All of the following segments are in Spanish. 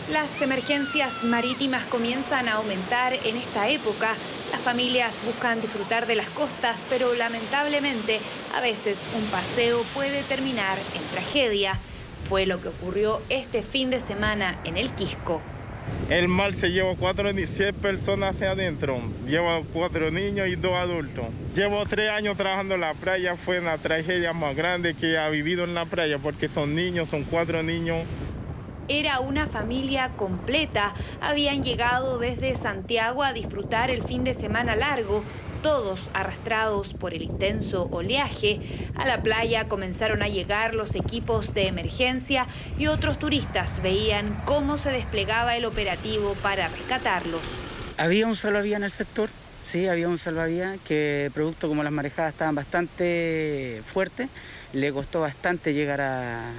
Las emergencias marítimas comienzan a aumentar en esta época. Las familias buscan disfrutar de las costas, pero lamentablemente a veces un paseo puede terminar en tragedia. Fue lo que ocurrió este fin de semana en el Quisco. El mar se llevó 100 personas hacia adentro, lleva 4 niños y 2 adultos. Llevo 3 años trabajando en la playa, fue una tragedia más grande que ha vivido en la playa porque son niños, son 4 niños. Era una familia completa, habían llegado desde Santiago a disfrutar el fin de semana largo, todos arrastrados por el intenso oleaje. A la playa comenzaron a llegar los equipos de emergencia y otros turistas veían cómo se desplegaba el operativo para rescatarlos. Había un salvavidas en el sector, sí, había un salvavidas que, producto como las marejadas estaban bastante fuertes, le costó bastante llegar a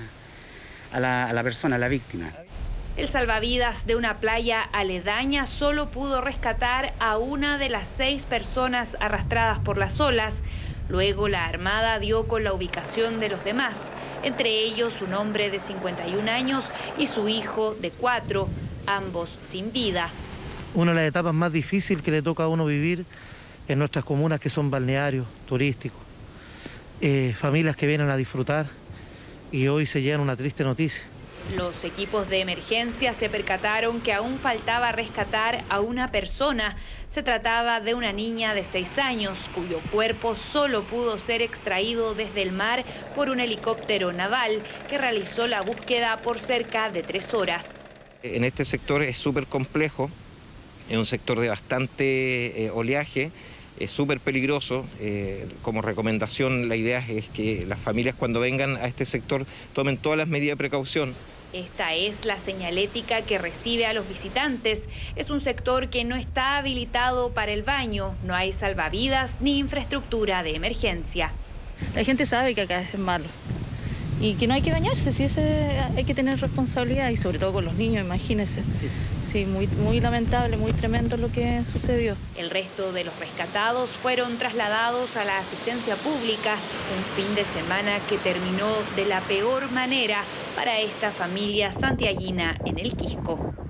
la persona, a la víctima. El salvavidas de una playa aledaña solo pudo rescatar a una de las 6 personas arrastradas por las olas. Luego la Armada dio con la ubicación de los demás, entre ellos un hombre de 51 años y su hijo de 4, ambos sin vida. Una de las etapas más difíciles que le toca a uno vivir en nuestras comunas, que son balnearios turísticos, familias que vienen a disfrutar, y hoy se llevan una triste noticia. Los equipos de emergencia se percataron que aún faltaba rescatar a una persona. Se trataba de una niña de 6 años, cuyo cuerpo solo pudo ser extraído desde el mar por un helicóptero naval que realizó la búsqueda por cerca de 3 horas. En este sector es súper complejo, es un sector de bastante oleaje. Es súper peligroso. Como recomendación, la idea es que las familias, cuando vengan a este sector, tomen todas las medidas de precaución. Esta es la señalética que recibe a los visitantes. Es un sector que no está habilitado para el baño. No hay salvavidas ni infraestructura de emergencia. La gente sabe que acá es malo y que no hay que bañarse, sí, hay que tener responsabilidad, y sobre todo con los niños, imagínense. Sí, muy lamentable, muy tremendo lo que sucedió. El resto de los rescatados fueron trasladados a la asistencia pública, un fin de semana que terminó de la peor manera para esta familia santiaguina en el Quisco.